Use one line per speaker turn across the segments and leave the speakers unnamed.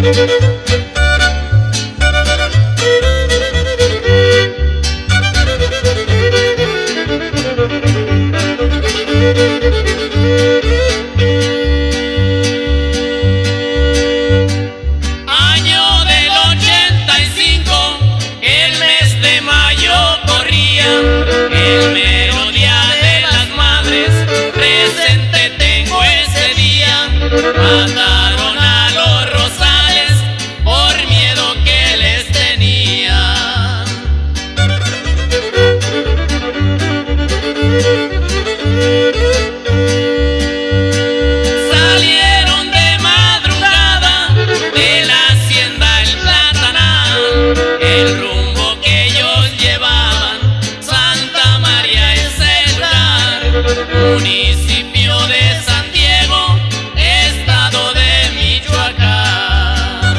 Año del 85, el mes de mayo corría, el mero día de las madres, presente tengo ese día. Mataron a los Rosales por miedo que les tenía. Salieron de madrugada de la hacienda El Platanal, el rumbo que ellos llevaban, Santa María es el lugar, municipio de San Diego, estado de Michoacán.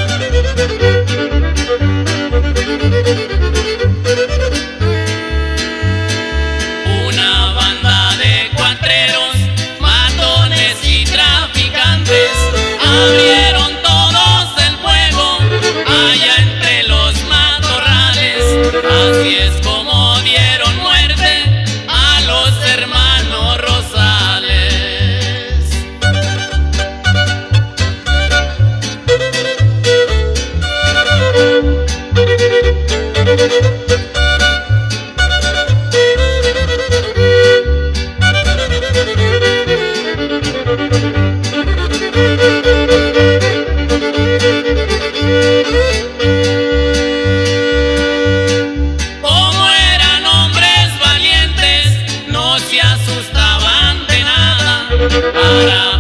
Una banda de cuatreros, matones y traficantes, abrieron todos el fuego allá entre los matorrales. Así es como dieron muerte a los hermanos Rosales. Como eran hombres valientes, no se asustaban de nada. Para